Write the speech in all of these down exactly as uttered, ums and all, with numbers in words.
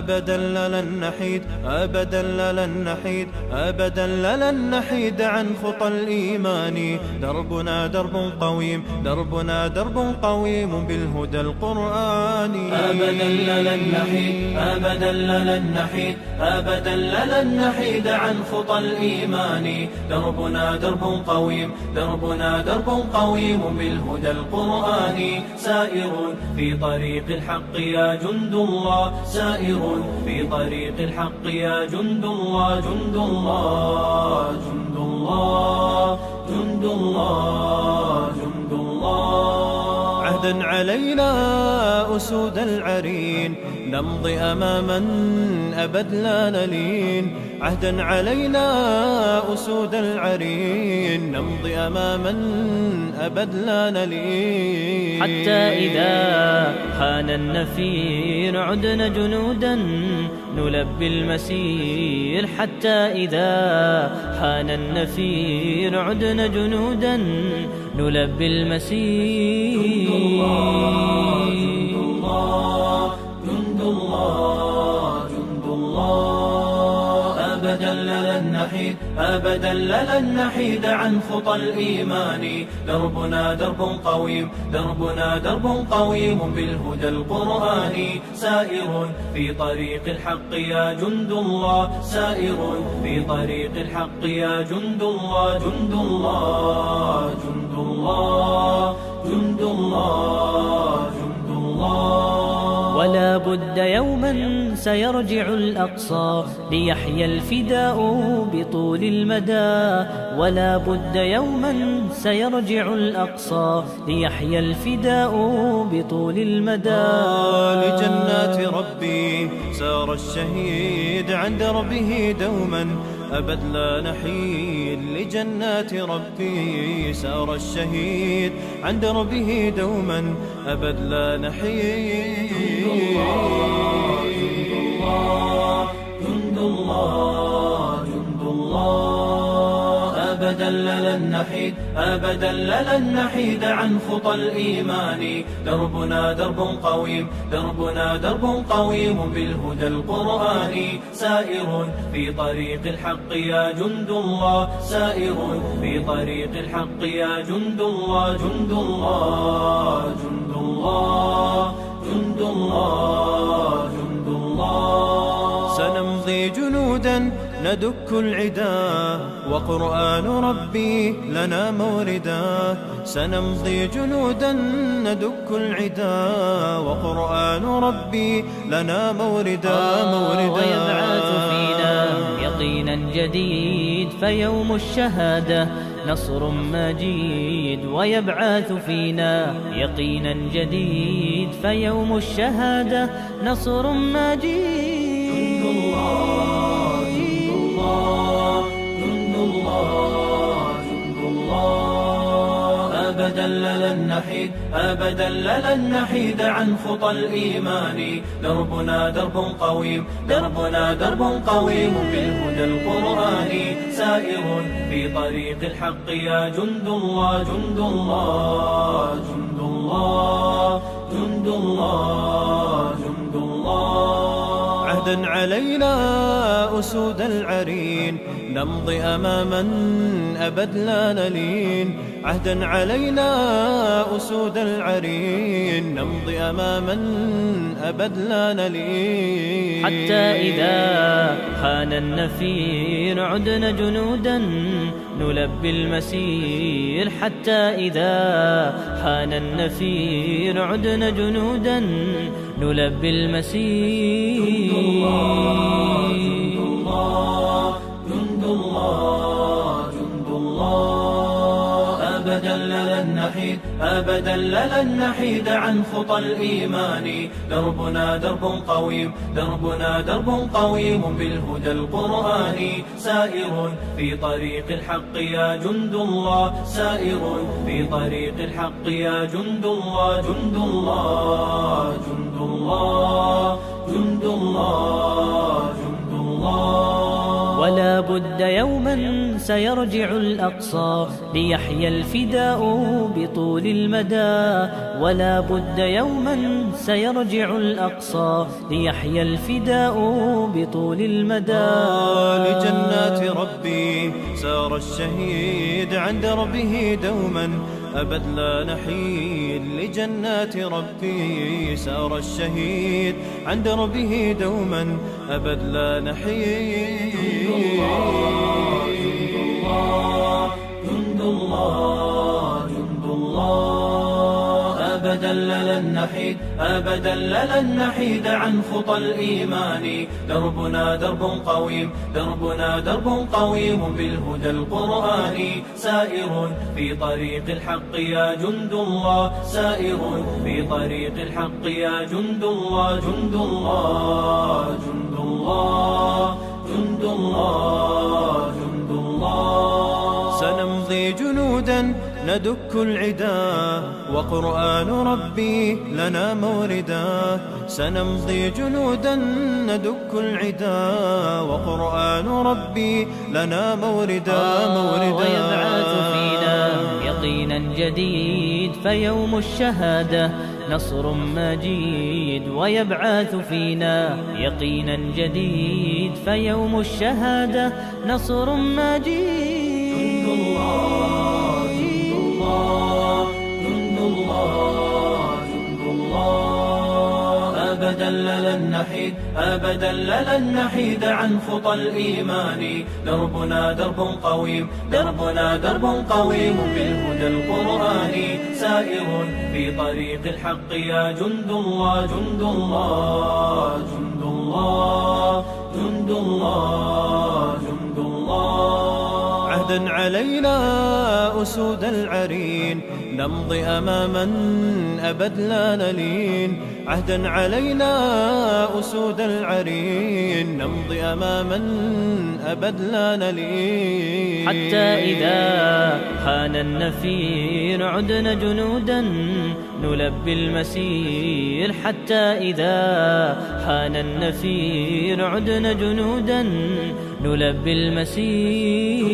أبدا لن نحيد أبدا لن نحيد أبدا لن نحيد عن خطى الإيمان. دربنا درب قويم دربنا درب قويم بالهدى القرآني. أبدا لن نحيد أبدا لن نحيد أبدا لن نحيد عن خطى الإيمان. دربنا درب قويم دربنا درب قويم بالهدى القرآني. سائر في طريق الحق يا جند الله سائر في طريق الحق يا جند الله جند الله جند الله جند الله جند الله. عهدا علينا أسود العرين نمضي أماما أبد لا نلين. عهدا علينا أسود العرين نمضي أماما أبد لا نلين. حتى إذا حان النفير عدنا جنودا نلبي المسير. حتى إذا حان النفير عدنا جنودا نلبي المسير. جند الله جند الله جند الله. أبدا لن نحيد أبدا لن نحيد عن خطى الإيمان. دربنا درب قويم دربنا درب قويم بالهدى القرآني. سائر في طريق الحق يا جند الله سائر في طريق الحق يا جند الله جند الله جند الله جند الله جند الله. ولا بد يوما سيرجع الأقصى ليحيى الفداء بطول المدى. ولا بد يوما سيرجع الأقصى ليحيى الفداء بطول المدى. لجنات ربي سار الشهيد عن دربه دوما أبد لا نحيد. لجنات ربي سار الشهيد عن دربه دوما أبد لا نحيد. جند الله جند الله. أبدا لن نحيد أبدا لن نحيد عن خطى الإيمان. دربنا درب قويم دربنا درب قويم بالهدى القرآني. سائر في طريق الحق يا جند الله سائر في طريق الحق يا جند الله جند الله جند الله جند الله جند الله. سنمضي جنودا ندك العدا وقرآن ربي لنا موردا. سنمضي جنودا ندك العدا وقرآن ربي لنا موردا موردا. ويبعث فينا يقينا جديد فيوم الشهادة نصر مجيد. ويبعث فينا يقينا جديد فيوم الشهادة نصر مجيد. جند الله جند الله جند الله جند الله. أبدا لن نحيد أبدا لن نحيد عن خطى الإيمان. دربنا درب قويم دربنا درب قويم بالهدى القرآني. سائر في طريق الحق يا جند الله جند الله جند الله جند الله جند الله. عهدا علينا أسود العرين نمضي أماما أبد لا نلين. عهدا علينا أسود العرين نمضي أماما أبد لا نلين. حتى إذا حان النفير عدنا جنودا نلبي المسير. حتى إذا حان النفير عدنا جنودا نلبي المسير. جند الله جند الله جند الله. أبدا لن نحيد أبدا لن نحيد عن خطى الإيمان. دربنا درب قويم دربنا درب قويم بالهدى القرآني. سائر في طريق الحق يا جند الله سائر في طريق الحق يا جند الله جند الله جند الله جند الله جند الله. ولا بد يوما سيرجع الأقصى ليحيى الفداء بطول المدى. ولا بد يوما سيرجع الأقصى ليحيى الفداء بطول المدى. لجنات ربي سار الشهيد عن دربه دوما أبد لا نحيد. لجنات ربي سار الشهيد عن دربه دوما أبد لا نحيد. جند الله جند الله أبدا لن نحيد أبدا لن نحيد عن خطى الإيمان. دربنا درب قويم دربنا درب قويم بالهدى القرآني. سائر في طريق الحق يا جند الله سائر في طريق الحق يا جند الله. جند الله جند الله جند الله جند الله. سنمضي جنودا ندك العدا وقرآن ربي لنا موردا. سنمضي جنودا ندك العدا وقرآن ربي لنا موردا موردا. ويبعث فينا يقينا جديد فيوم الشهادة نصر مجيد. ويبعث فينا يقينا جديد فيوم الشهادة نصر مجيد. جند الله جند الله جند الله جند الله أبدا لن نحيد أبدا لن نحيد عن خطى الإيمان. دربنا درب قويم دربنا درب قويم بالهدى القرآني. سائر في طريق الحق يا جند الله جند الله جند الله جند الله جند الله. عهدا علينا أسود العرين نمضي أماما أبد لا نلين. عهدا علينا أسود العرين نمضي أماما أبد لا نلين. حتى إذا حان النفير عدنا جنودا نلبي المسير. حتى إذا حان النفير عدنا جنودا نلبي المسير.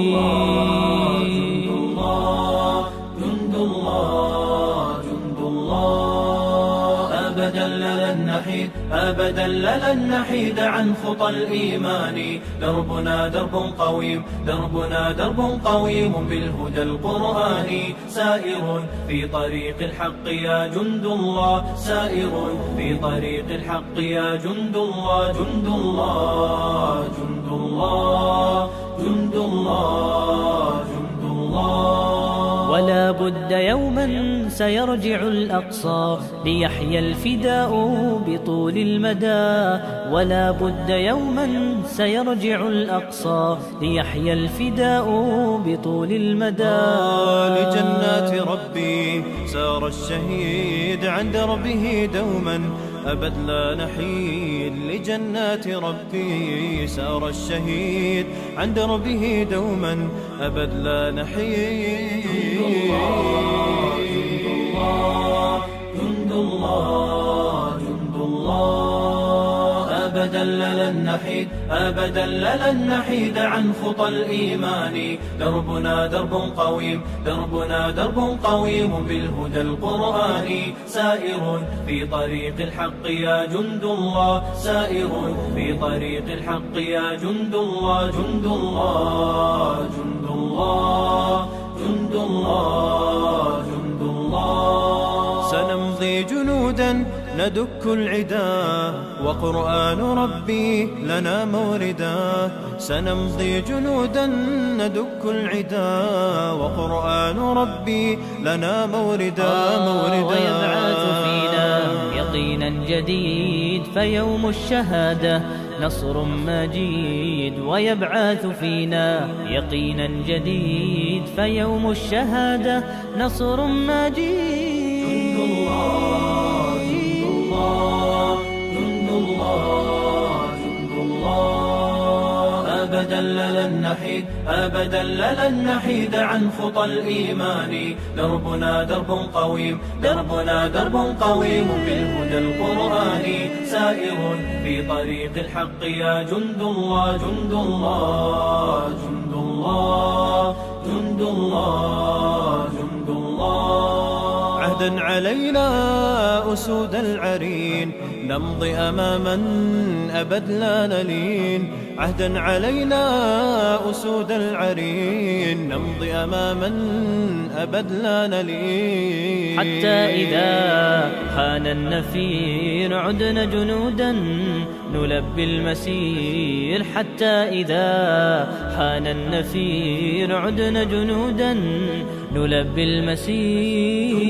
جند الله جند الله جند الله أبدا لن نحيد أبدا لن نحيد عن خطى الإيمان. دربنا درب قويم دربنا درب قويم بالهدى القرآني. سائر في طريق الحق يا جند الله سائر في طريق الحق يا جند الله. جند الله جند الله جند الله جند الله. ولا بد يوما سيرجع الأقصى ليحيى الفداء بطول المدى. ولا بد يوما سيرجع الأقصى ليحيى الفداء بطول المدى. لجنات ربي سار الشهيد عن دربه دوما أبد لا نحيد. لجنات ربي سار الشهيد عن دربه دوما أبد لا نحيد. جند الله جند الله جند الله أبدا لن نحيد أبدا لن نحيد عن خطى الإيمان. دربنا درب قويم دربنا درب قويم بالهدى القرآني. سائر في طريق الحق يا جند الله سائر في طريق الحق يا جند الله. جند الله جند الله جند الله جند الله. سنمضي جنودا ندك العدا وقرآن ربي لنا موردا. سنمضي جنودا ندك العدا وقرآن ربي لنا موردا موردا. ويبعث فينا يقينا جديد فيوم الشهادة نصر مجيد. ويبعث فينا يقينا جديد فيوم الشهادة نصر مجيد. جند الله جند الله جند الله جند الله أبدا لن نحيد أبدا لن نحيد عن خطى الإيمان. دربنا درب قويم دربنا درب قويم بالهدى القرآني سائر في طريق الحق يا جند الله جند الله جند الله جند الله جند الله. عهدا علينا أسود العرين نمضي أماما أبد لا نلين. عهدا علينا أسود العرين نمضي أماما أبد لا نلين. حتى إذا حان النفير عدنا جنودا نلبي المسير. حتى إذا حان النفير عدنا جنودا نلبي المسير.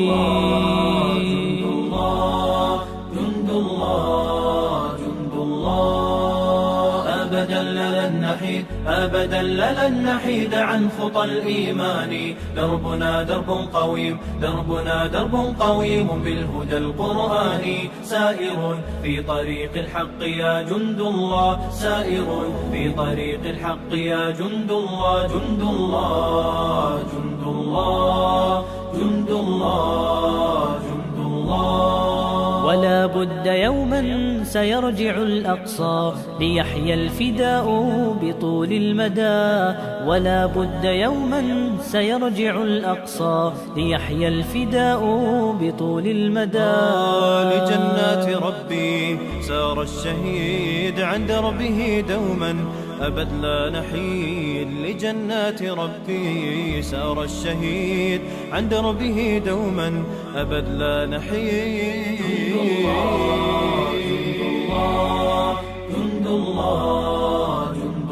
جند الله جند الله جند الله أبدا لن نحيد أبدا لن نحيد عن خطى الإيمان. دربنا درب قويم دربنا درب قويم بالهدى القرآني سائر في طريق الحق يا جند الله سائر في طريق الحق يا جند الله جند الله جند الله جند الله جند الله. ولا بد يوما سيرجع الأقصى ليحيى الفداء بطول المدى. ولا بد يوما سيرجع الأقصى ليحيى الفداء بطول المدى. لجنات ربي سار الشهيد عن دربه دوما أبد لا نحيد. لجنات ربي سار الشهيد عن دربه دوما أبد لا نحيد. جند الله جند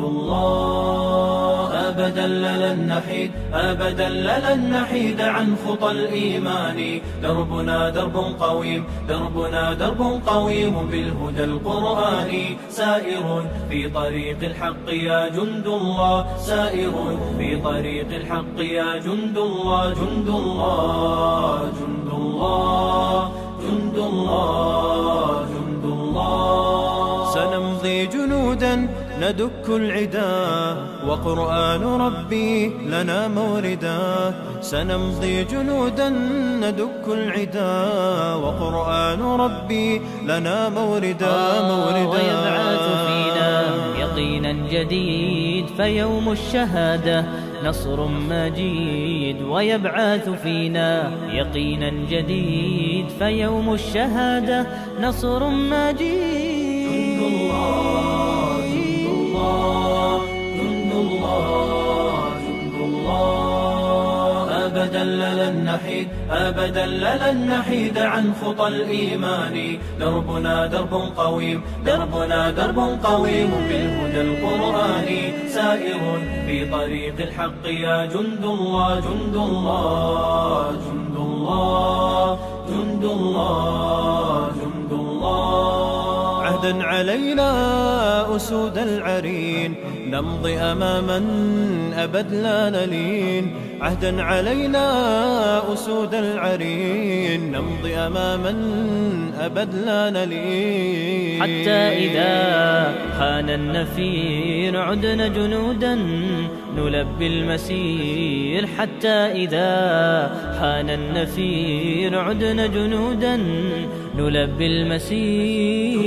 الله أبدا لن نحيد أبدا لن نحيد عن خطى الإيمان. دربنا درب قويم دربنا درب قويم بالهدى القرآني سائر في طريق الحق يا جند الله سائر في طريق الحق يا جند الله جند الله جند الله جند الله جند الله. سنمضي جنودا ندك العدا وقرآن ربي لنا موردا. سنمضي جنودا ندك العدا وقرآن ربي لنا موردا موردا. ويبعث فينا يقينا جديد فيوم الشهادة نصر مجيد. ويبعث فينا يقينا جديد فيوم الشهادة نصر مجيد. جند الله جند الله جند الله جند الله أبدا لن نحيد أبدا لن نحيد عن خطى الإيمان. دربنا درب قويم دربنا درب قويم بالهدى القرآني سائر في طريق الحق يا جند الله جند الله جند الله جند الله جند الله. عهدا علينا أسود العرين نمضي أماما أبد لا نلين. عهدا علينا أسود العرين نمضي أماما أبد لا نلين. حتى إذا حان النفير عدنا جنودا نلبي المسير. حتى إذا حان النفير عدنا جنودا نلبي المسير.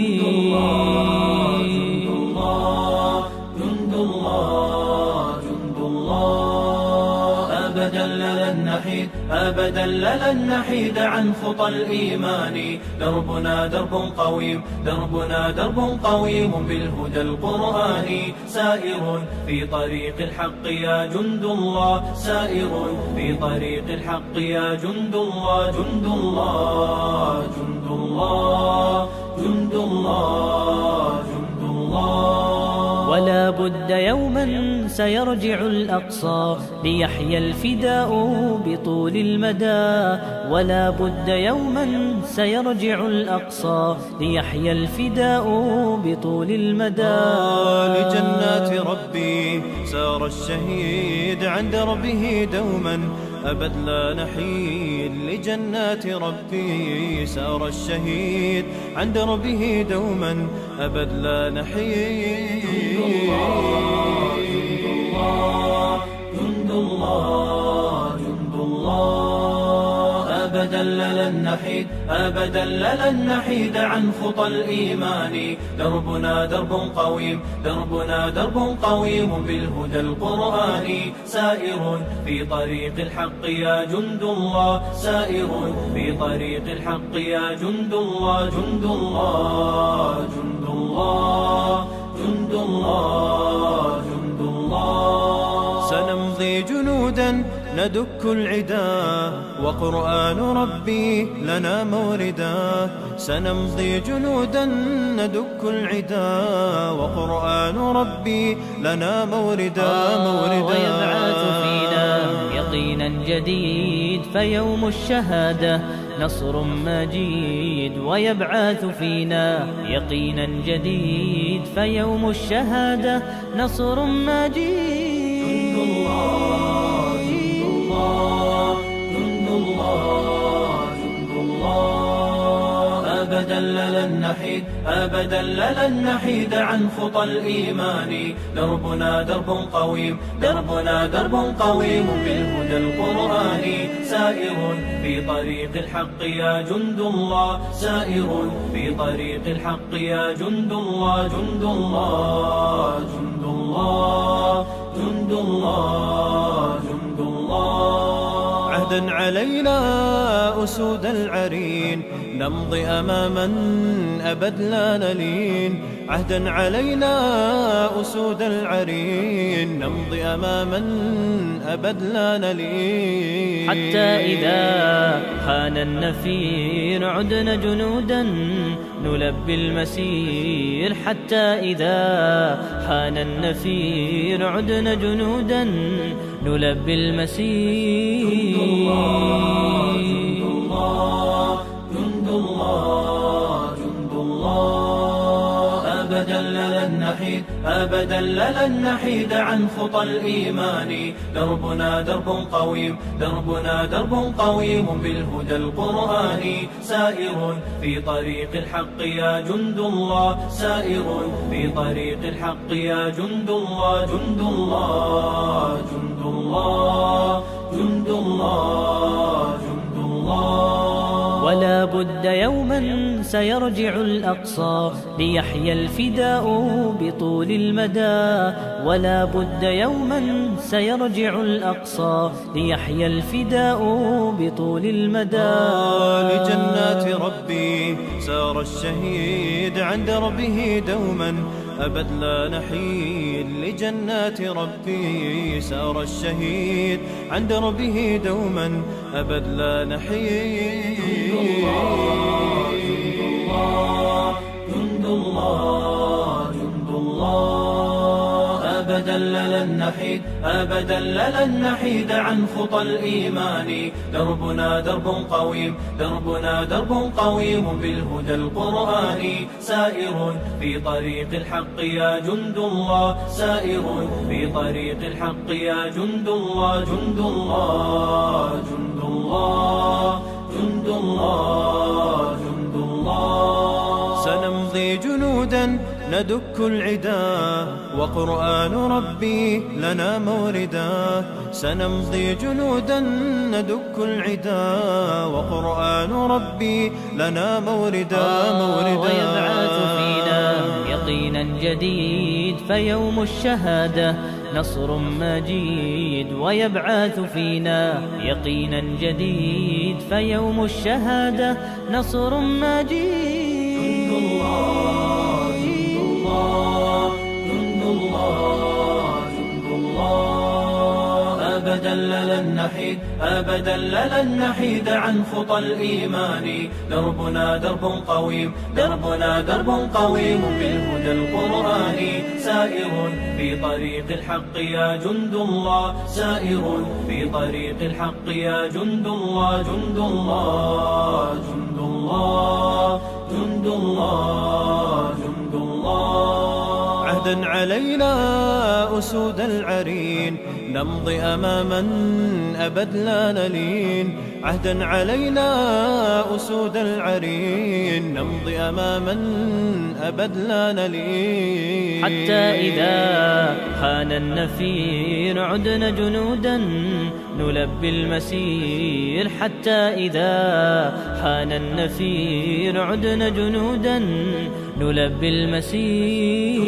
جند الله جند الله جند الله أبدا لن نحيد أبدا لن نحيد عن خطى الإيمان. دربنا درب قويم دربنا درب قويم بالهدى القرآني سائر في طريق الحق يا جند الله سائر في طريق الحق يا جند الله جند الله جند الله جند الله جند الله. ولا بد يوما سيرجع الأقصى ليحيى الفداء بطول المدى. ولا بد يوما سيرجع الأقصى ليحيى الفداء بطول المدى. لجنات ربي سار الشهيد عن دربه دوما أبد لا نحيد لجنات ربي سار الشهيد عن دربه دوما أبد لا نحيد. جند الله جند الله أبدا لن نحيد أبدا لن نحيد عن خطى الإيمان. دربنا درب قويم دربنا درب قويم بالهدى القرآني. سائر في طريق الحق يا جند الله سائر في طريق الحق يا جند الله. جند الله جند الله جند الله جند الله. سنمضي جنودا ندك العدا وقرآن ربي لنا موردا. سنمضي جنودا ندك العدا وقرآن ربي لنا موردا موردا. ويبعث فينا يقينا جديد فيوم الشهادة نصر مجيد. ويبعث فينا يقينا جديد فيوم الشهادة نصر مجيد. جند الله جند الله جند الله جند الله أبدا لن نحيد أبدا لن نحيد عن خطى الإيمان. دربنا درب قويم دربنا درب قويم بالهدى القرآني. سائر في طريق الحق يا جند الله سائر في طريق الحق يا جند الله. جند الله جند الله جند الله جند الله. عهدا علينا أسود العرين نمضي أماما أبد لا نلين. عهدا علينا أسود العرين نمضي أماما أبد لا نلين. حتى إذا حان النفير عدنا جنودا نلبي المسير. حتى إذا حان النفير عدنا جنودا نلبي المسير. جند الله جند الله جند الله أبدا لن نحيد أبدا لن نحيد عن خطى الإيمان. دربنا درب قويم دربنا درب قويم بالهدى القرآني. سائر في طريق الحق يا جند الله سائر في طريق الحق يا جند الله. جند الله جند الله جند الله جند الله. ولا بد يوما سيرجع الأقصى ليحيى الفداء بطول المدى. ولا بد يوما سيرجع الأقصى ليحيى الفداء بطول المدى. لجنات ربي سار الشهيد عن دربه دوما أبد لا نحيد. لجنات ربي سار الشهيد عن دربه دوما أبد لا نحيد. جند الله جند الله أبدا لن نحيد أبدا لن نحيد عن خطى الإيمان. دربنا درب قويم دربنا درب قويم بالهدى القرآني. سائر في طريق الحق يا جند الله سائر في طريق الحق يا جند الله. جند الله جند الله جند الله جند الله. سنمضي جنودا ندك العدا وقرآن ربي لنا موردا. سنمضي جنودا ندك العدا وقرآن ربي لنا موردا موردا. ويبعث فينا يقينا جديد فيوم الشهادة نصر مجيد. ويبعث فينا يقينا جديد فيوم الشهادة نصر مجيد. جند الله جند الله جند الله جند الله أبدا لن نحيد أبدا لن نحيد عن خطى الإيمان. دربنا درب قويم دربنا درب قويم بالهدى القرآني. سائر في طريق الحق يا جند الله سائر في طريق الحق يا جند الله. جند الله جند الله جند الله جند الله. عهدا علينا أسود العرين نمضي أماما أبد لا نلين عهدا علينا أسود العرين نمضي أماما أبد لا نلين حتى إذا حان النفير عدنا جنودا نلبي المسير حتى إذا حان النفير عدنا جنودا نلبي المسير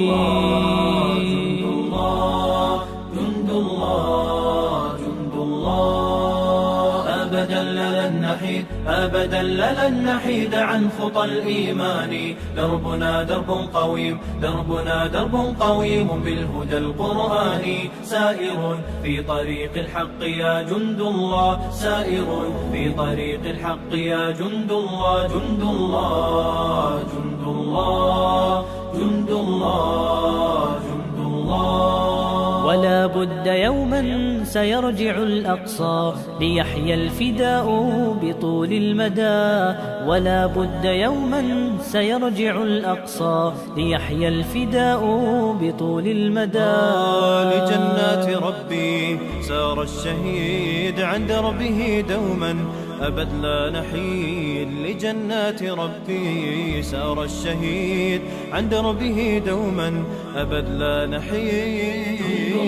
جند الله جند الله جند الله أبدا لن نحيد أبدا لن نحيد عن خطى الإيمان دربنا درب قويم دربنا درب قويم بالهدى القرآني سائر في طريق الحق يا جند الله سائر في طريق الحق يا جند الله جند الله جند الله جند الله جند الله ولا بد يوما سيرجع الأقصى ليحيى الفداء بطول المدى ولا بد يوما سيرجع الأقصى ليحيى الفداء بطول المدى لجنات ربي سار الشهيد عن دربه دوما أبد لا نحيد لجنات ربي سار الشهيد عن دربه دوما أبد لا نحيد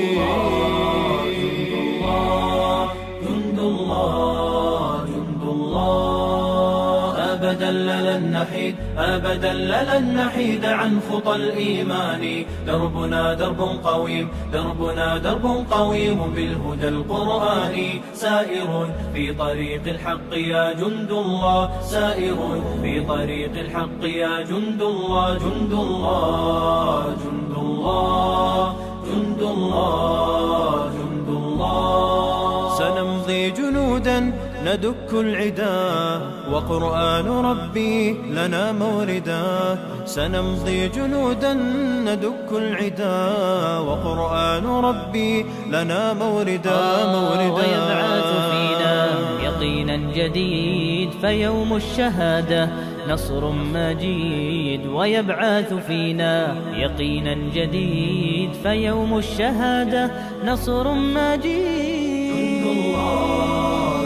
جند الله جند الله أبدا لن نحيد أبدا لن نحيد عن خطى الإيمان دربنا درب قويم دربنا درب قويم بالهدى القرآني سائر في طريق الحق يا جند الله سائر في طريق الحق يا جند الله جند الله جند الله جند الله جند الله سنمضي جنودا ندك العدا وقرآن ربي لنا موردا سنمضي جنودا ندك العدا وقرآن ربي لنا موردا موردا ويبعث فينا يقينا جديد فيوم الشهادة نصر مجيد ويبعث فينا يقينا جديد فيوم الشهادة نصر مجيد جند الله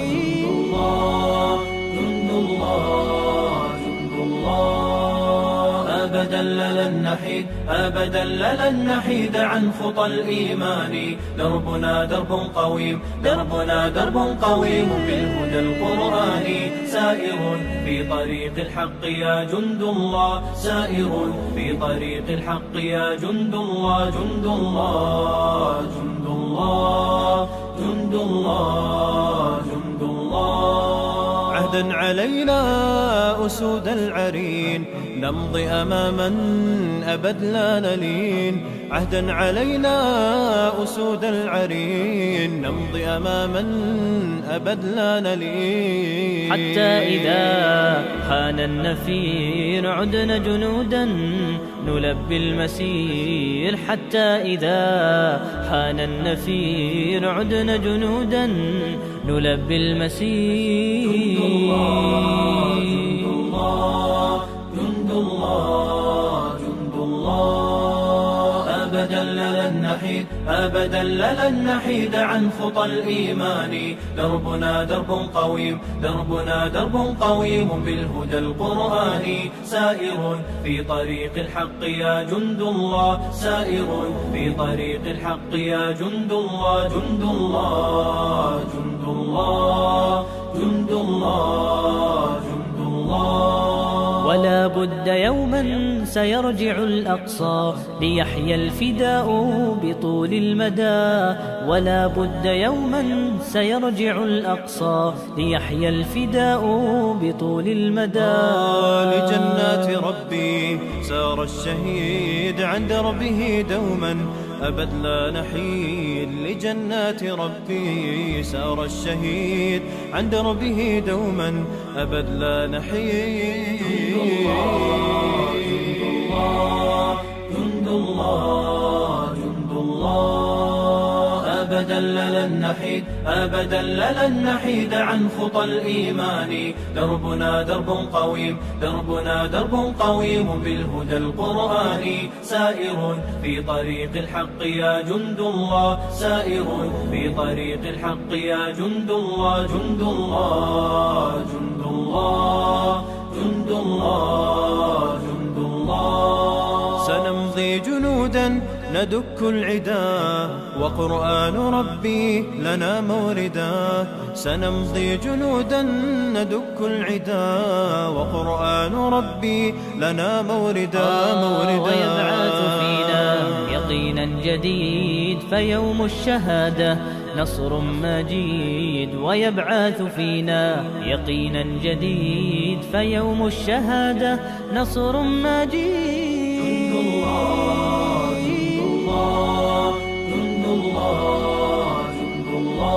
جند الله جند الله أبدا لن نحيد أبدا لن نحيد عن خطى الإيمان دربنا درب قويم دربنا درب قويم بالهدى القرآني سائر في طريق الحق يا جند الله سائر في طريق الحق يا جند الله جند الله جند الله جند الله جند الله عهدا علينا أسود العرين نمضي أماما أبد لا نلين عهدا علينا أسود العرين نمضي أماما أبد لا نلين حتى إذا حان النفير عدنا جنودا نلبي المسير حتى إذا حان النفير عدنا جنودا نلبي المسير جند الله جند الله جند الله أبدا لن نحيد أبدا لن نحيد عن خطى الإيمان دربنا درب قويم دربنا درب قويم بالهدى القرآني سائر في طريق الحق يا جند الله سائر في طريق الحق يا جند الله جند الله جند الله جند الله جند الله ولا بد يوما سيرجع الأقصى ليحيى الفداء بطول المدى ولا بد يوما سيرجع الأقصى ليحيى الفداء بطول المدى لجنات ربي سار الشهيد عن دربه دوما أبد لا نحيد لجنات ربي سار الشهيد عن دربه دوما أبد لا نحيد جند الله جند الله أبدا لن نحيد أبدا لن نحيد عن خطى الإيمان. دربنا درب قويم دربنا درب قويم بالهدى القرآني، سائر في طريق الحق يا جند الله، سائر في طريق الحق يا جند الله، جند الله جند الله جند الله جند الله. سنمضي جنودا ندك العدا وقرآن ربي لنا موردا، سنمضي جنودا ندك العدا وقرآن ربي لنا موردا موردا. ويبعث فينا يقينا جديد فيوم الشهادة نصر مجيد، ويبعث فينا يقينا جديد فيوم الشهادة نصر مجيد. جند الله جند الله جند الله جند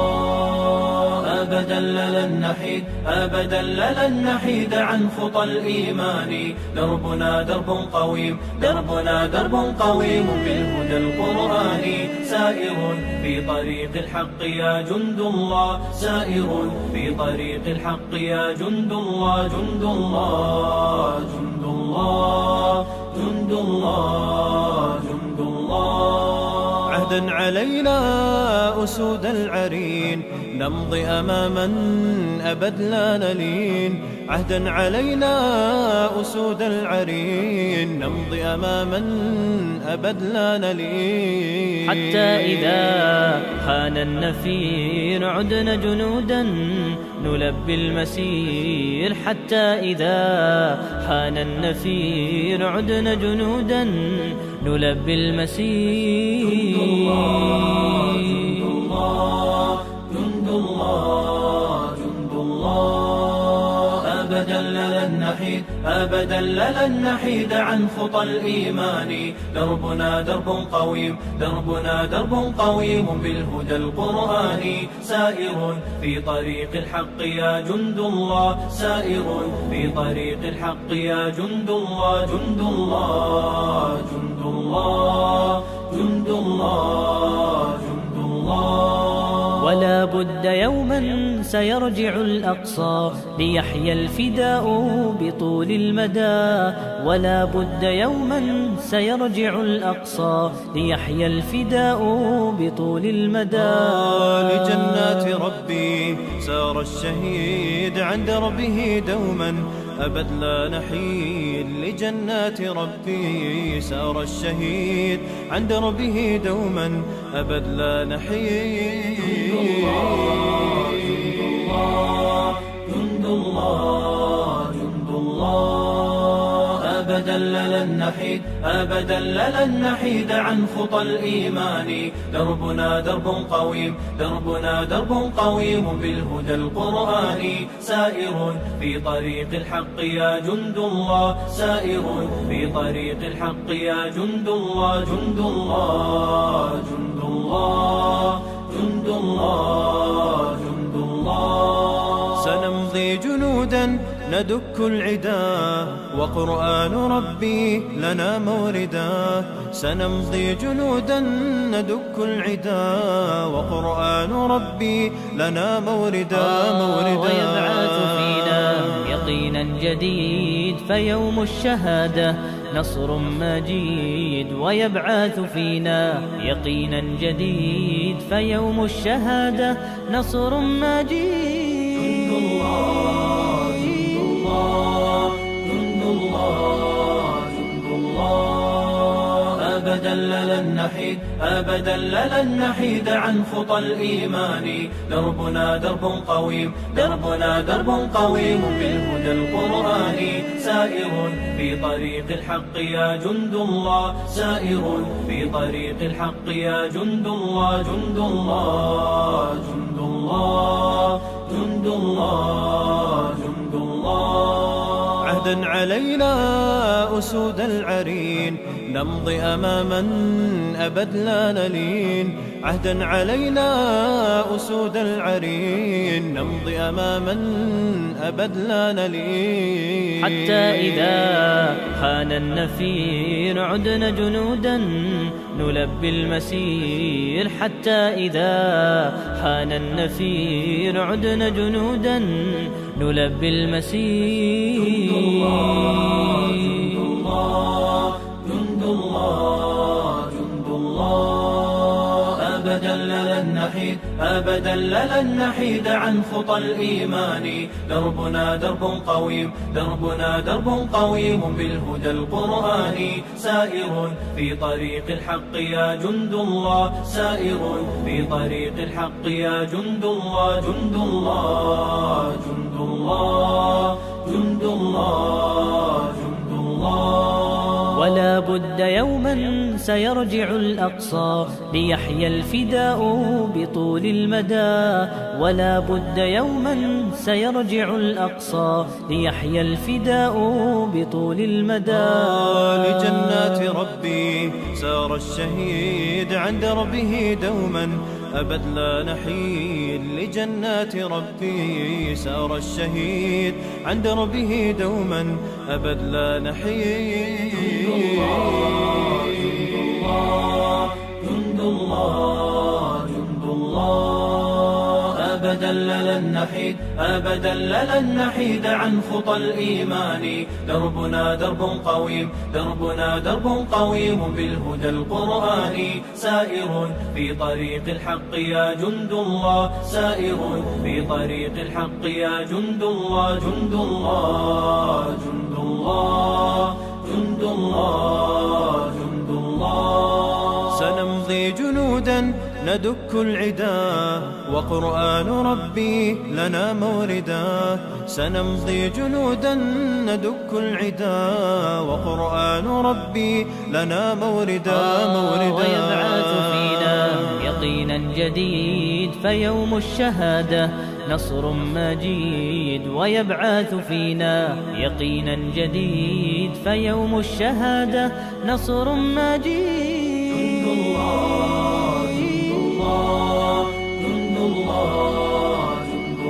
الله. أبدا لن نحيد أبدا لن نحيد عن خطى الإيمان. دربنا درب قويم دربنا درب قويم بالهدى القرآني، سائر في طريق الحق يا جند الله، سائر في طريق الحق يا جند الله، جند الله جند الله جند الله جند الله. عهدا علينا أسود العرين نمضي أماما أبد لا نلين، عهدا علينا أسود العرين نمضي أماما أبد لا نلين. حتى إذا حان النفير عدنا جنودا نلبي المسير، حتى إذا حان النفير عدنا جنودا نلبي المسير. جند الله جند الله جند الله جند الله. أبدا لن نحيد أبدا لن نحيد عن خطى الإيمان. دربنا درب قويم دربنا درب قويم بالهدى القرآني، سائر في طريق الحق يا جند الله، سائر في طريق الحق يا جند الله، جند الله جند الله جند الله جند الله. ولا بد يوما سيرجع الأقصى ليحيى الفداء بطول المدى، ولا بد يوما سيرجع الأقصى ليحيى الفداء بطول المدى. لجنات ربي سار الشهيد عن دربه دوما أبد لا نحيد، لجنات ربي سار الشهيد عن دربه دوما أبد لا نحيد. جند الله جند الله. أبدا لن نحيد أبدا لن نحيد عن خطى الإيمان. دربنا درب قويم دربنا درب قويم بالهدى القرآني، سائر في طريق الحق يا جند الله، سائر في طريق الحق يا جند الله، جند الله جند الله جند الله جند الله. سنمضي جنودا ندك العدا وقرآن ربي لنا موردا، سنمضي جنودا ندك العدا وقرآن ربي لنا موردا موردا. ويبعث فينا يقينا جديد فيوم الشهادة نصر مجيد، ويبعث فينا يقينا جديد فيوم الشهادة نصر مجيد. جند الله جند الله جند الله جند الله. أبدا لن نحيد أبدا لن نحيد عن خطى الإيمان. دربنا درب قويم دربنا درب قويم بالهدى القرآني، سائر في طريق الحق يا جند الله، سائر في طريق الحق يا جند الله، جند الله جند الله جند الله جند الله. عهدا علينا أسود العرين نمضي أماما أبد لا نلين، عهدا علينا أسود العرين نمضي أماما أبد لا نلين. حتى إذا حان النفير عدنا جنودا نلبي المسير. حتى إذا حان النفير عدنا جنودا نلبي المسير. جند الله جند الله جند الله أبدا لن نحيد أبدا لن نحيد عن خطى الإيمان. دربنا درب قويم دربنا درب قويم بالهدى القرآني. سائر في طريق الحق يا جند الله سائر في طريق الحق يا جند الله. جند الله جند الله جند الله جند الله. ولا بد يوما سيرجع الأقصى ليحيى الفداء بطول المدى. ولا بد يوما سيرجع الأقصى ليحيى الفداء بطول المدى. لجنات ربي سار الشهيد عن دربه دوما أبد لا نحيد. لجنات ربي سار الشهيد عن دربه دوما أبد لا نحيد. جند الله جند الله جند الله أبدا لن نحيد أبدا لن نحيد عن خطى الإيمان. دربنا درب قويم دربنا درب قويم بالهدى القرآني. سائر في طريق الحق يا جند الله سائر في طريق الحق يا جند الله. جند الله جند الله جند الله جند الله. سنمضي جنودا ندك العدا وقرآن ربي لنا موردا. سنمضي جنودا ندك العدا وقرآن ربي لنا موردا. موردا ويبعث فينا يقينا جديد فيوم الشهادة نصر مجيد. ويبعث فينا يقينا جديد فيوم الشهادة نصر مجيد. جند الله جند الله جند الله جند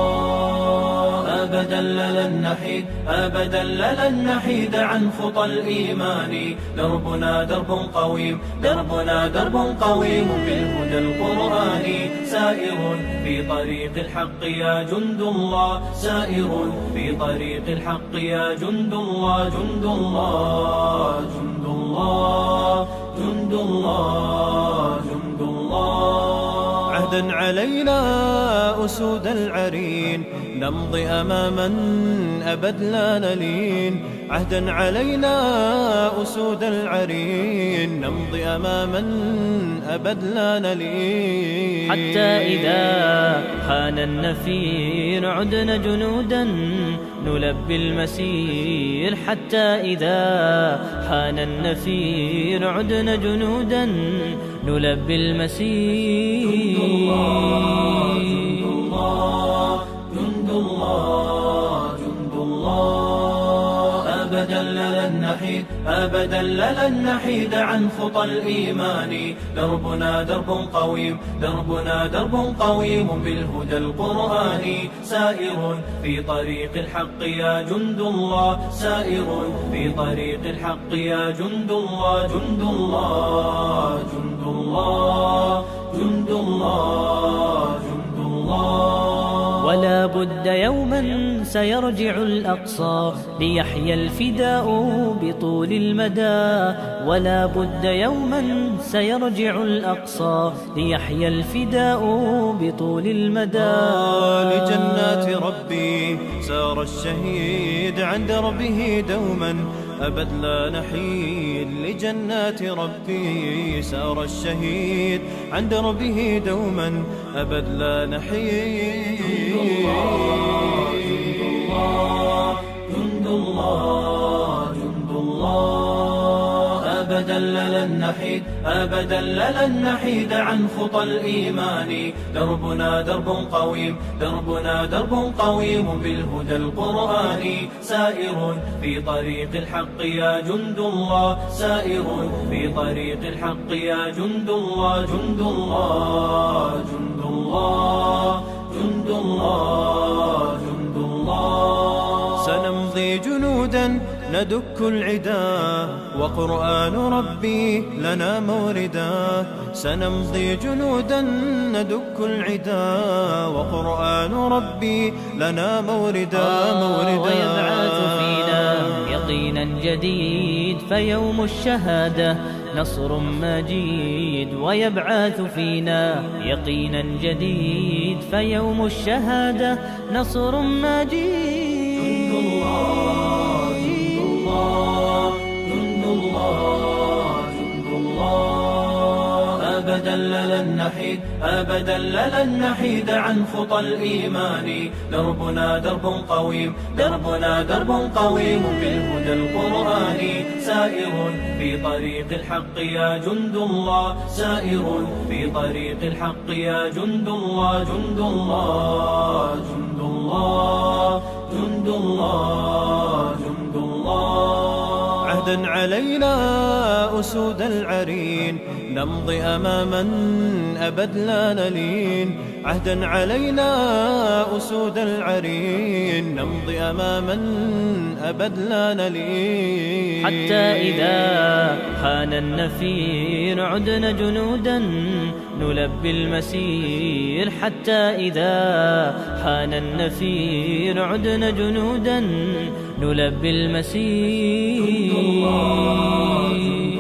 الله أبدا لن نحيد أبدا لن نحيد عن خطى الإيمان. دربنا درب قويم دربنا درب قويم بالهدى القرآني. سائر في طريق الحق يا جند الله سائر في طريق الحق يا جند الله. جند الله جند الله جند الله جند الله. عهدا علينا أسود العرين نمضي أماما أبد لا نلين. عهدا علينا أسود العرين نمضي أماما أبد لا نلين. حتى إذا حان النفير عدنا جنودا نلبي المسير. حتى إذا حان النفير عدنا جنودا نلبي المسير. جند الله جند الله جند الله أبدا لن نحيد أبدا لن نحيد عن خطى الإيمان. دربنا درب قويم دربنا درب قويم بالهدى القرآني. سائر في طريق الحق يا جند الله سائر في طريق الحق يا جند الله. جند الله جند الله جند الله جند الله. ولا بد يوما سيرجع الأقصى ليحيى الفداء بطول المدى. ولا بد يوما سيرجع الأقصى ليحيى الفداء بطول المدى. لجنات ربي سار الشهيد عن دربه دوما أبد لا نحيد. لجنات ربي سار الشهيد عن دربه دوما أبد لا نحيد. جند الله جند الله جند الله أبدا لن نحيد أبدا لن نحيد عن خطى الإيمان. دربنا درب قويم دربنا درب قويم بالهدى القرآني، سائر في طريق الحق يا جند الله، سائر في طريق الحق يا جند الله، جند الله جند الله جند الله جند الله. سنمضي جنودا ندك العدا وقرآن ربي لنا موردا، سنمضي جنودا ندك العدا وقرآن ربي لنا موردا موردا. ويبعث فينا يقينا جديد فيوم الشهادة نصر مجيد، ويبعث فينا يقينا جديد فيوم الشهادة نصر مجيد. جند الله جند الله جند الله جند الله. أبدا لن نحيد أبدا لن نحيد عن خطى الإيمان. دربنا درب قويم دربنا درب قويم بالهدى القرآني، سائر في طريق الحق يا جند الله، سائر في طريق الحق يا جند الله، جند الله جند الله جند الله جند الله. عهدا علينا أسود العرين نمضي أماما أبد لا نلين، عهدا علينا أسود العرين نمضي أماما أبد لا نلين. حتى إذا حان النفير عدنا جنودا نلبي المسير، حتى إذا حان النفير عدنا جنودا نلبي المسير. جند الله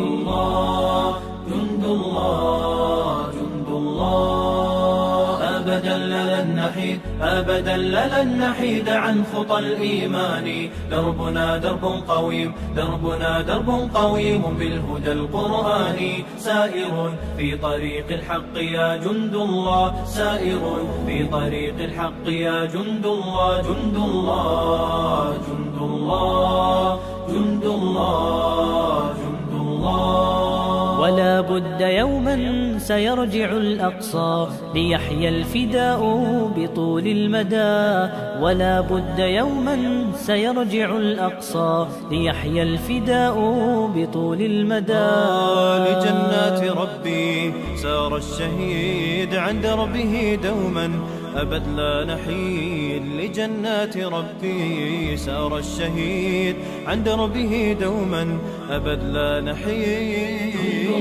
جند الله جند الله. أبدا لن نحيد أبدا لن نحيد عن خطى الإيمان. دربنا درب قويم دربنا درب قويم بالهدى القرآني، سائر في طريق الحق يا جند الله، سائر في طريق الحق يا جند الله، جند الله جند الله جند الله جند الله. ولا بد يوما سيرجع الأقصى ليحيى الفداء بطول المدى، ولا بد يوما سيرجع الأقصى ليحيى الفداء بطول المدى. لجنات ربي سار الشهيد عن دربه دوما أبد لا نحيد، لجنات ربي سار الشهيد عن دربه دوما أبد لا نحيد.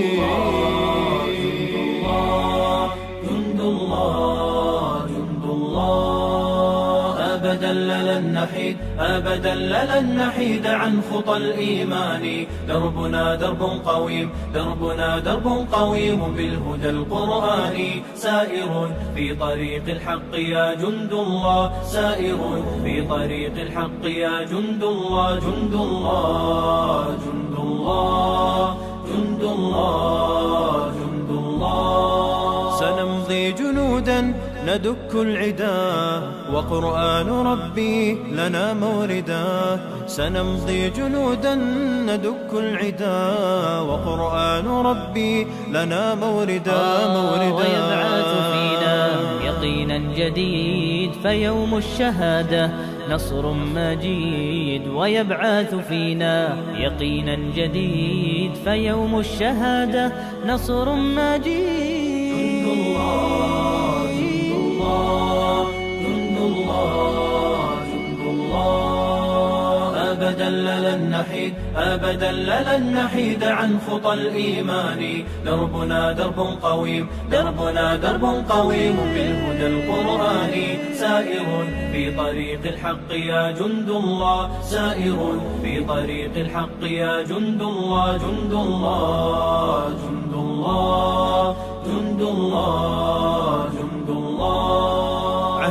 جند الله جند الله جند الله. أبدا لن نحيد أبدا لن نحيد عن خطى الإيمان. دربنا درب قويم دربنا درب قويم بالهدى القرآني، سائر في طريق الحق يا جند الله، سائر في طريق الحق يا جند الله، جند الله جند الله جند الله جند الله. سنمضي جنودا ندك العدا وقرآن ربي لنا موردا، سنمضي جنودا ندك العدا وقرآن ربي لنا موردا موردا. ويبعث فينا يقينا جديد فيوم الشهادة نصر مجيد، ويبعث فينا يقينا جديد فيوم الشهادة نصر مجيد. جند الله جند الله جند الله جند الله. أبدا لن نحيد أبدا لن نحيد عن خطى الإيمان. دربنا درب قويم دربنا درب قويم بالهدى القرآني، سائر في طريق الحق يا جند الله، سائر في طريق الحق يا جند الله، جند الله جند الله جند الله جند الله.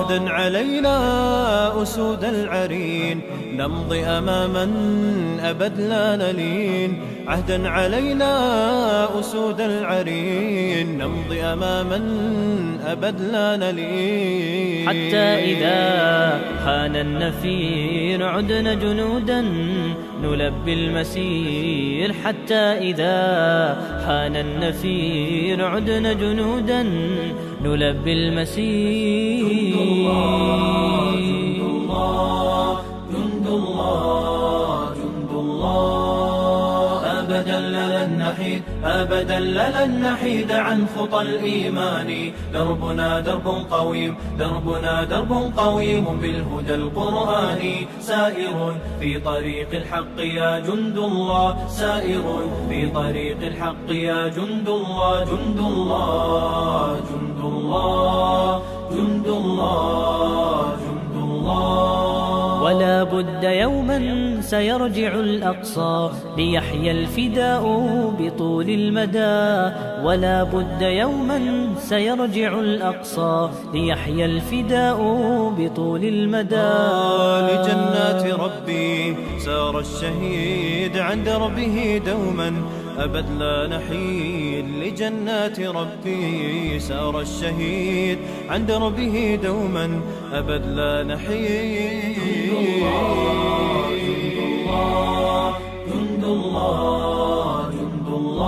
عهدا علينا أسود العرين نمضي أماما أبد لا نلين. عهدا علينا أسود العرين نمضي أماما أبد لا نلين. حتى إذا حان النفير عدنا جنودا نلبي المسير. حتى إذا حان النفير عدنا جنودا نلبي المسير. جند الله جند الله جند الله أبدا لن نحيد أبدا لن نحيد عن خطى الإيمان. دربنا درب قويم دربنا درب قويم بالهدى القرآني. سائر في طريق الحق يا جند الله سائر في طريق الحق يا جند الله. جند الله جند الله جند الله جند الله. ولا بد يوما سيرجع الأقصى ليحيى الفداء بطول المدى. ولا بد يوما سيرجع الأقصى ليحيى الفداء بطول المدى. لجنات ربي سار الشهيد عن دربه دوما أبد لا نحيد. لجنات ربي سار الشهيد عن دربه دوما أبد لا نحيد. جند الله جند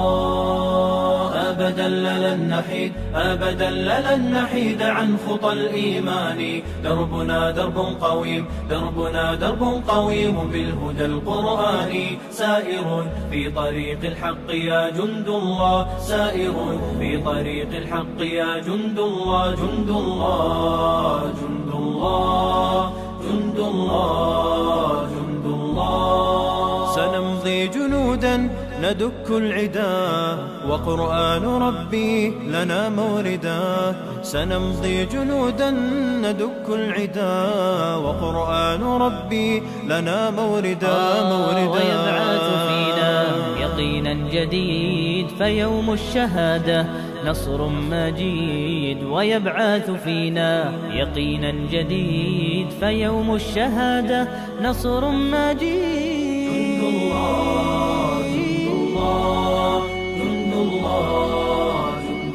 الله أبدا لن نحيد أبدا لن نحيد عن خطى الإيمان. دربنا درب قويم دربنا درب قويم بالهدى القرآني. سائر في طريق الحق يا جند الله سائر في طريق الحق يا جند الله. جند الله جند الله جند الله جند الله. سنمضي جنودا ندك العدا وقرآن ربي لنا موردا. سنمضي جنودا ندك العدا وقرآن ربي لنا موردا موردا. ويبعث فينا يقينا جديد فيوم الشهادة نصر مجيد. ويبعث فينا يقينا جديد فيوم الشهادة نصر مجيد. جند الله جند الله جند الله جند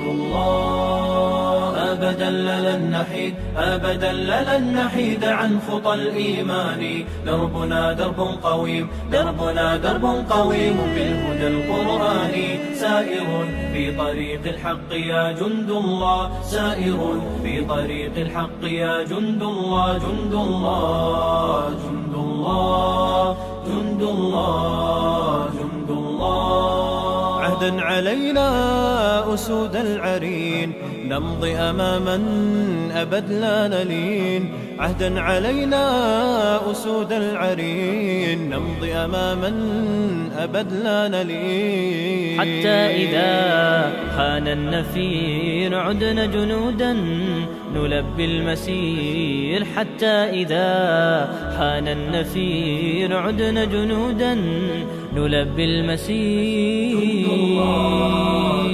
الله أبدا لن نحيد أبدا لن نحيد عن خطى الإيمان. دربنا درب قويم دربنا درب قويم بالهدى القرآني. سائر في طريق الحق يا جند الله سائر في طريق الحق يا جند الله. جند الله جند الله جند الله جند الله. عهدا علينا أسود العرين نمضي أماما أبد لا نلين. عهدا علينا أسود العرين نمضي أماما أبد لا نلين. حتى إذا حان النفير عدنا جنودا نلبي المسير. حتى إذا حان النفير عدنا جنودا نلبي المسير. جند الله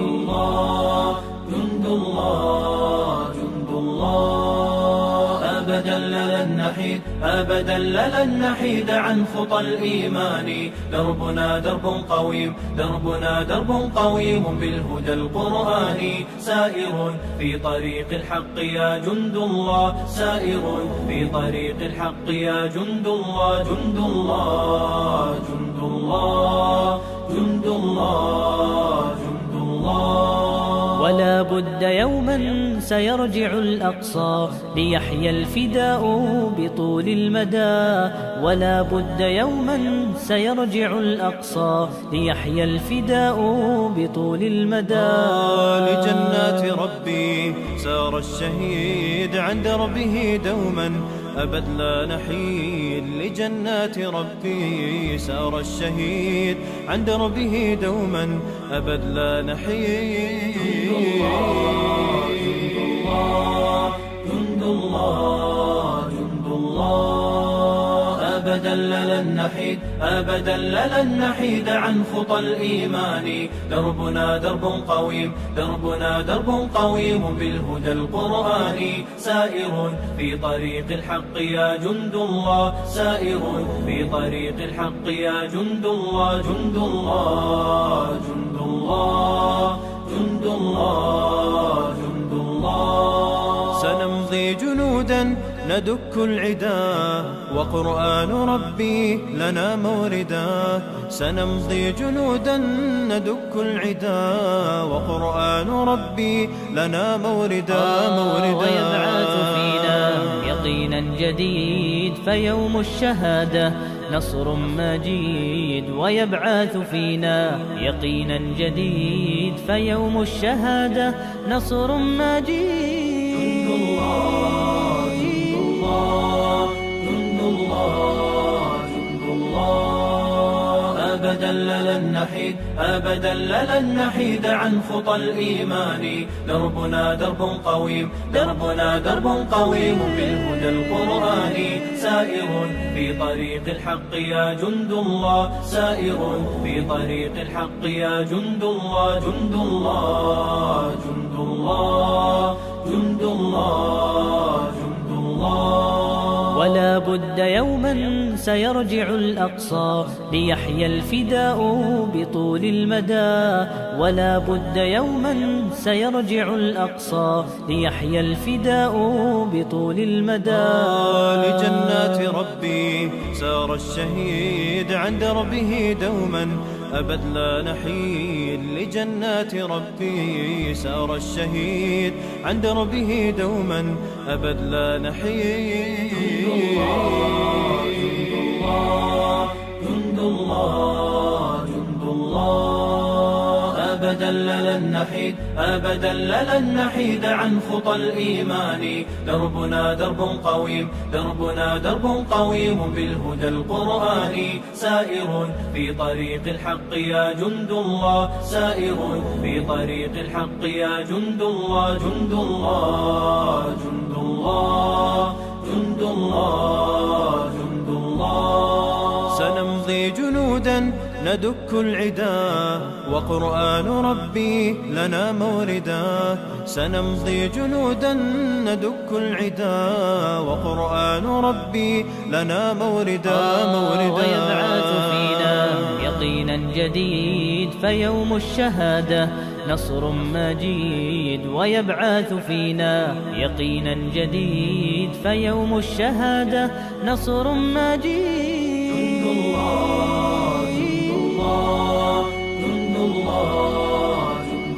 جند الله جند الله أبدا لن نحيد أبدا لن نحيد عن خطى الإيمان. دربنا درب قويم دربنا درب قويم بالهدى القرآني. سائر في طريق الحق يا جند الله سائر في طريق الحق يا جند الله. جند الله جند الله جند الله جند الله. ولا بد يوما سيرجع الأقصى ليحيى الفداء بطول المدى. ولا بد يوما سيرجع الأقصى ليحيى الفداء بطول المدى. لجنات ربي سار الشهيد عن دربه دوما أبد لا نحيد. لجنات ربي سار الشهيد عن دربه دوما أبد لا نحيد. جند الله جند الله جند الله أبدا لن نحيد أبدا لن نحيد عن خطى الإيمان. دربنا درب قويم دربنا درب قويم بالهدى القرآني، سائر في طريق الحق يا جند الله، سائر في طريق الحق يا جند الله، جند الله جند الله جند الله جند الله. سنمضي جنودا ندك العدا وقرآن ربي لنا موردا، سنمضي جنودا ندك العدا وقرآن ربي لنا موردا موردا. ويبعث فينا يقينا جديد فيوم الشهادة نصر مجيد، ويبعث فينا يقينا جديد فيوم الشهادة نصر مجيد. جند الله جند الله جند الله جند الله. أبدا لن نحيد أبدا لن نحيد عن خطى الإيمان. دربنا درب قويم دربنا درب قويم بالهدى القرآني، سائر في طريق الحق يا جند الله، سائر في طريق الحق يا جند الله، جند الله جند الله جند الله جند الله. ولا بد يوما سيرجع الأقصى ليحيى الفداء بطول المدى، ولا بد يوما سيرجع الأقصى ليحيى الفداء بطول المدى. لجنات ربي سار الشهيد عن دربه دوما أبد لا نحيد، لجنات ربي سار الشهيد عن دربه دوما أبد لا نحيد. جند الله جند الله. أبدا لن نحيد أبدا لن نحيد عن خطى الإيمان. دربنا درب قويم دربنا درب قويم بالهدى القرآني، سائر في طريق الحق يا جند الله، سائر في طريق الحق يا جند الله، جند الله جند الله جند الله جند الله. سنمضي جنودا ندك العدا وقرآن ربي لنا موردا، سنمضي جنودا ندك العدا وقرآن ربي لنا موردا موردا. ويبعث فينا يقينا جديد فيوم الشهادة نصر مجيد، ويبعث فينا يقينا جديد فيوم الشهادة نصر مجيد. جند الله جند الله جند الله جند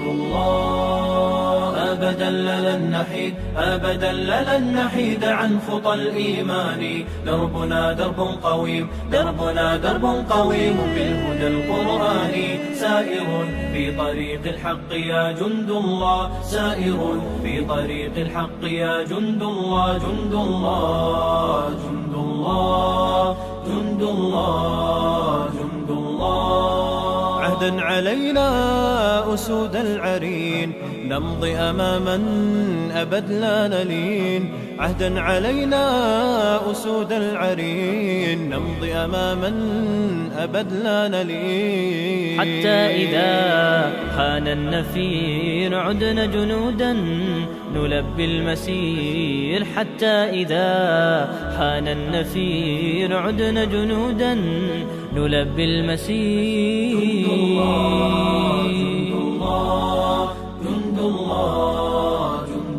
الله. أبدا لن نحيد أبدا لن نحيد عن خطى الإيمان. دربنا درب قويم دربنا درب قويم بالهدى القرآني، سائر في طريق الحق يا جند الله، سائر في طريق الحق يا جند الله، جند الله جند الله جند الله جند الله. عهدا علينا أسود العرين نمضي أماما أبد لا نلين، عهدا علينا أسود العرين نمضي أماما أبد لا نلين. حتى إذا حان النفير عدنا جنودا نلبي المسير، حتى إذا حان النفير عدنا جنودا نلبي المسير. جند الله جند الله جند الله جند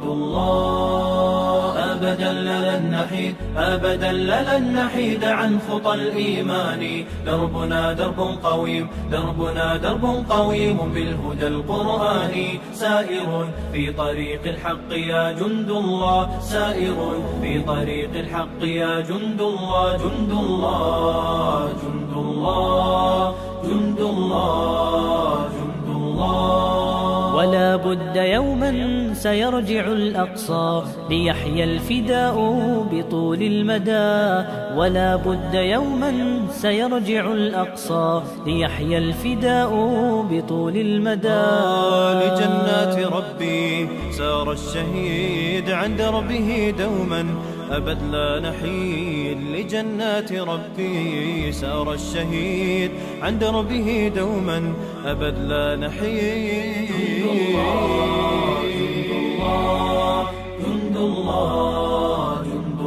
الله. أبدا لن نحيد أبدا لن نحيد عن خطى الإيمان. دربنا درب قويم دربنا درب قويم بالهدى القرآني، سائر في طريق الحق يا جند الله، سائر في طريق الحق يا جند الله، جند الله جند الله جند الله جند الله. ولا بد يوما سيرجع الأقصى ليحيى الفداء بطول المدى، ولا بد يوما سيرجع الأقصى ليحيى الفداء بطول المدى. لجنات ربي سار الشهيد عن دربه دوما أبد لا نحيد لجنات ربي سار الشهيد عن دربه دوما أبد لا نحيد. جند الله جند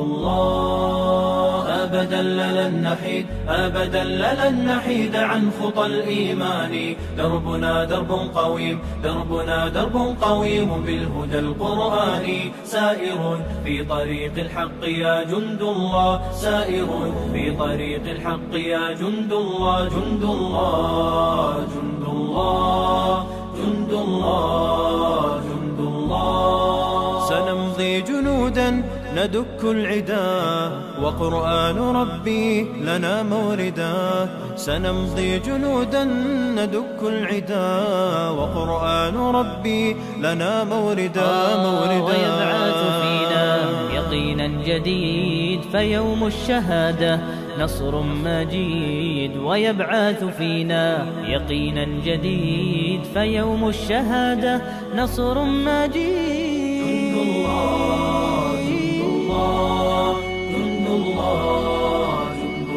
الله أبدا لن نحيد أبدا لن نحيد عن خطى الإيمان. دربنا درب قويم دربنا درب قويم بالهدى القرآني سائر في طريق الحق يا جند الله سائر في طريق الحق يا جند الله. جند الله جند الله جند الله جند الله. سنمضي جنودا ندك العدا وقرآن ربي لنا موردا. سنمضي جنودا ندك العدا وقرآن ربي لنا موردا موردا. ويبعث فينا يقينا جديد فيوم الشهادة نصر مجيد. ويبعث فينا يقينا جديد فيوم الشهادة نصر مجيد. جند الله جند الله جند الله جند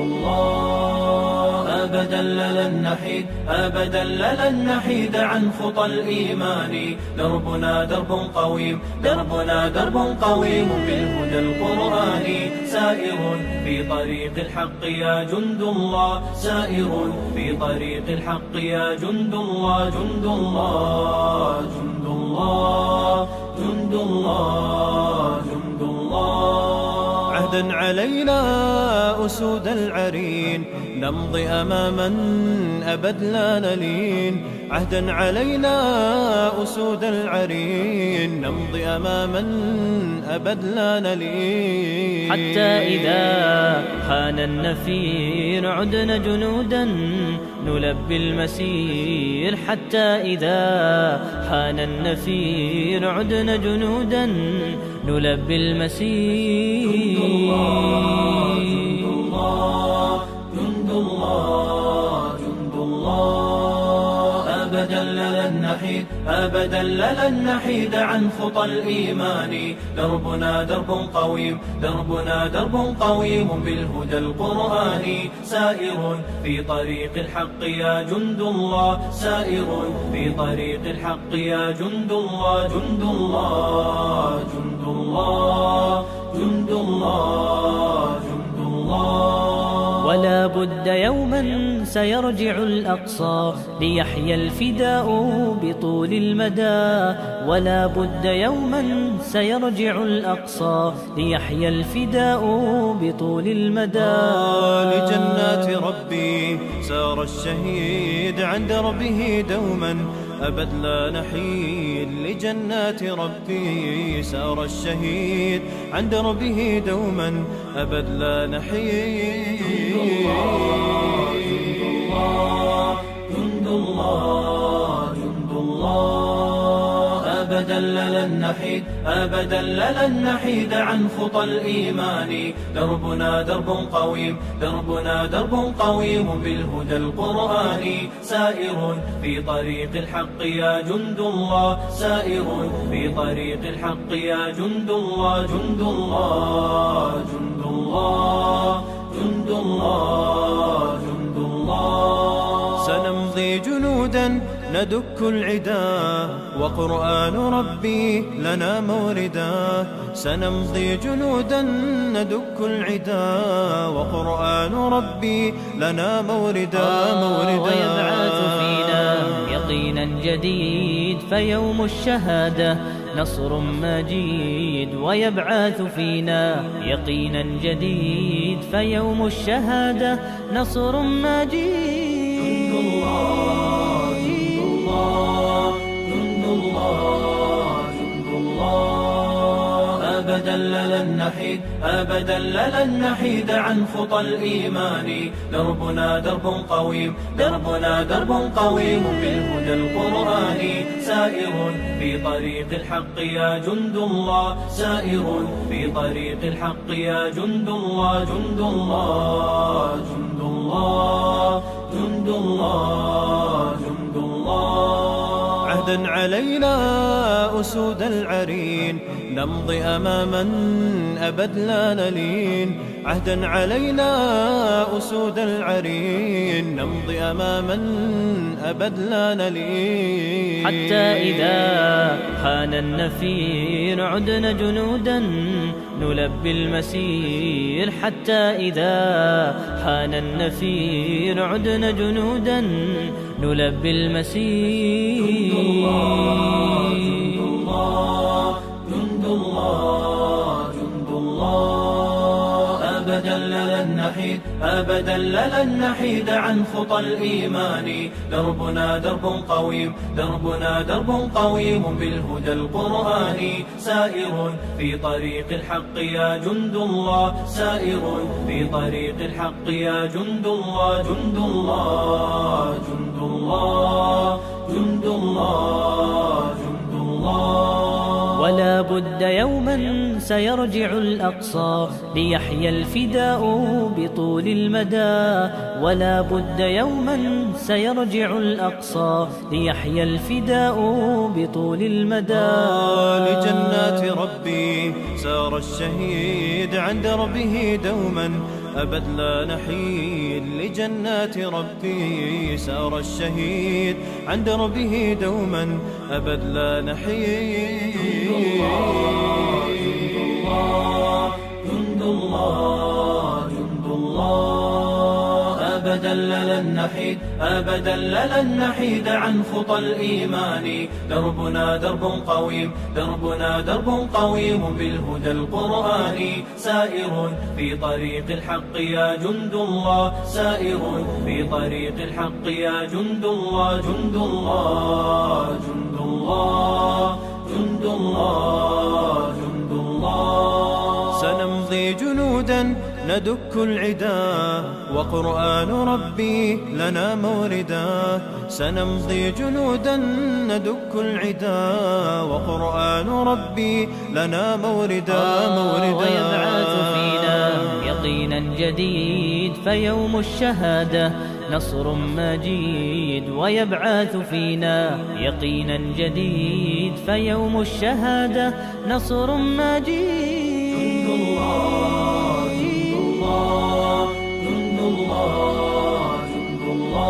الله أبدا لن نحيد أبدا لن نحيد عن خطى الإيمان. دربنا درب قويم دربنا درب قويم بالهدى القرآني سائر في طريق الحق يا جند الله سائر في طريق الحق يا جند الله. جند الله جند الله جند الله جند الله. عهدا علينا أسود العرين نمضي أماما أبد لا نلين. عهدا علينا أسود العرين نمضي أماما أبد لا نلين. حتى إذا حان النفير عدنا جنودا نلبي المسير. حتى إذا حان النفير عدنا جنودا نلبي المسير. جند الله جند الله جند الله جند الله أبدا لن نحيد أبدا لن نحيد عن خطى الإيمان. دربنا درب قويم دربنا درب قويم بالهدى القرآني سائر في طريق الحق يا جند الله سائر في طريق الحق يا جند الله. جند الله جند الله جند الله جند الله. ولا بد يوما سيرجع الأقصى ليحيى الفداء بطول المدى. ولا بد يوما سيرجع الأقصى ليحيى الفداء بطول المدى. لجنات ربي سار الشهيد عن دربه دوما أبد لا نحيد. لجنات ربي سار الشهيد عن دربه دوما أبد لا نحيد. جند الله جند الله أبدا لن نحيد أبدا لن نحيد عن خطى الإيمان. دربنا درب قويم دربنا درب قويم بالهدى القرآني سائر في طريق الحق يا جند الله سائر في طريق الحق يا جند الله. جند الله جند الله جند الله جند الله. سنمضي جنودا ندك العدا وقرآن ربي لنا موردا. سنمضي جنودا ندك العدا وقرآن ربي لنا موردا موردا. ويبعث فينا يقينا جديد فيوم الشهادة نصر مجيد. ويبعث فينا يقينا جديد فيوم الشهادة نصر مجيد. جند الله جند الله جند الله جند الله أبدا لن نحيد أبدا لن نحيد عن خطى الإيمان. دربنا درب قويم دربنا درب قويم بالهدى القرآني سائر في طريق الحق يا جند الله سائر في طريق الحق يا جند الله. جند الله جند الله جند الله جند الله. عهدا علينا أسود العرين نمضي أماما أبد لا نلين عهدا علينا أسود العرين نمضي أماما أبد لا نلين حتى إذا حان النفير عدنا جنودا نلبي المسير حتى إذا حان النفير عدنا جنودا نلبي المسير جند الله جند الله جند الله أبدا لن نحيد أبدا لن نحيد عن خطى الإيمان دربنا درب قويم دربنا درب قويم بالهدى القرآني سائر في طريق الحق يا جند الله سائر في طريق الحق يا جند الله جند الله جند الله جند الله جند الله ولا بد يوما سيرجع الأقصى ليحيى الفداء بطول المدى ولا بد يوما سيرجع الأقصى ليحيى الفداء بطول المدى لجنات ربي سار الشهيد عند ربه دوما أبد لا نحيد لجنات ربي سار الشهيد عند ربه دوما أبد لا نحيد جند الله جند الله أبدا لن نحيد أبدا لن نحيد عن خطى الإيمان دربنا درب قويم دربنا درب قويم بالهدى القرآني سائر في طريق الحق يا جند الله سائر في طريق الحق يا جند الله جند الله جند الله جند الله جند الله سنمضي جنودا ندك العدا وقرآن ربي لنا موردا سنمضي جنودا ندك العدا وقرآن ربي لنا موردا موردا ويبعث فينا يقينا جديد فيوم الشهادة نصر مجيد ويبعث فينا يقينا جديد فيوم الشهادة نصر مجيد جند الله جند الله جند الله جند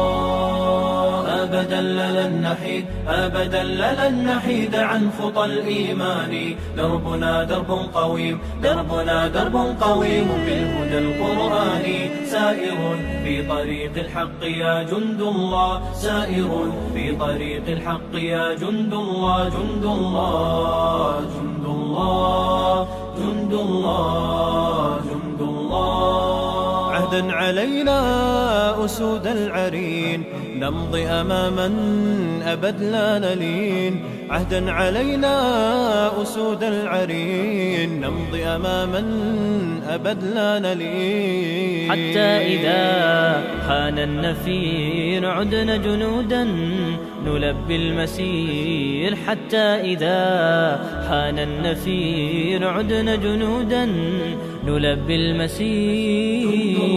الله أبدا لن نحيد أبدا لن نحيد عن خطى الإيمان دربنا درب قويم دربنا درب قويم بالهدى القرآني سائر في طريق الحق يا جند الله سائر في طريق الحق يا جند الله جند الله جند الله جند الله جند الله عهدا علينا أسود العرين نمضي أماما أبد لا نلين عهدا علينا أسود العرين نمضي أماما أبد لا نلين حتى إذا حان النفير عدنا جنودا نلبي المسير حتى إذا حان النفير عدنا جنودا نلبي المسير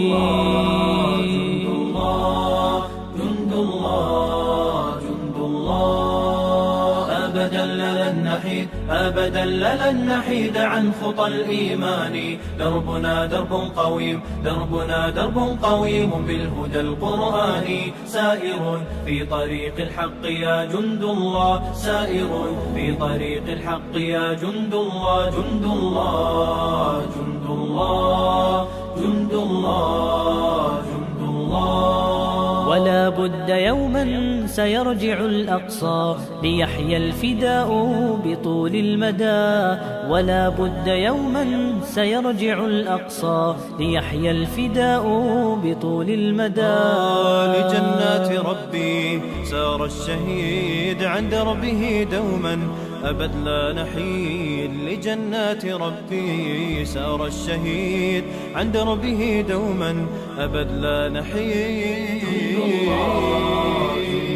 جند الله جند الله جند الله أبدا لن نحيد أبدا لن نحيد عن خطى الإيمان دربنا درب قويم دربنا درب قويم بالهدى القرآني سائر في طريق الحق يا جند الله سائر في طريق الحق يا جند الله جند الله جند الله جند الله جند الله ولا بد يوما سيرجع الأقصى ليحيى الفداء بطول المدى ولا بد يوما سيرجع الأقصى ليحيى الفداء بطول المدى لجنات ربي سار الشهيد عند ربه دوما أبد لا نحيد لجنات ربي سار الشهيد عند ربه دوما أبد لا نحيد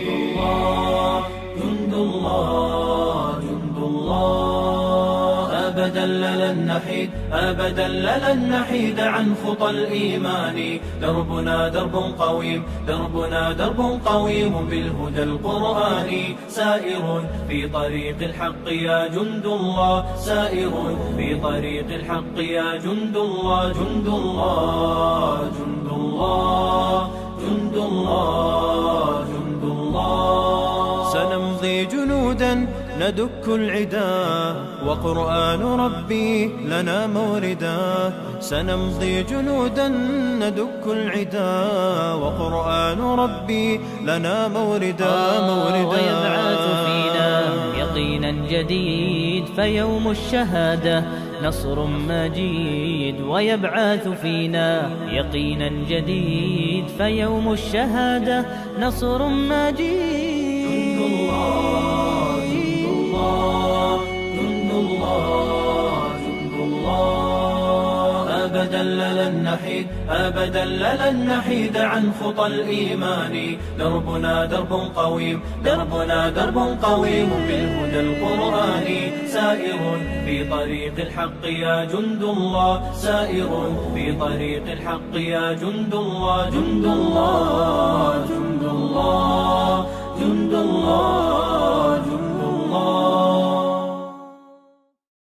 جند الله جند الله أبدا لن نحيد أبدا لن نحيد عن خطى الإيمان. دربنا درب قويم دربنا درب قويم بالهدى القرآني. سائر في طريق الحق يا جند الله سائر في طريق الحق يا جند الله جند الله جند الله جند الله جند الله. سنمضي جنودا ندك العدا وقرآن ربي لنا موردا. سنمضي جنودا ندك العدا وقرآن ربي لنا موردا موردا. ويبعث فينا يقينا جديد فيوم الشهادة نصر مجيد. ويبعث فينا يقينا جديد فيوم الشهادة نصر مجيد. جند الله جند الله جند الله جند الله. أبدا لن نحيد أبدا لن نحيد عن خطى الإيمان. دربنا درب قويم دربنا درب قويم بالهدى القرآني. سائر في طريق الحق يا جند الله سائر في طريق الحق يا جند الله جند الله جند الله جند الله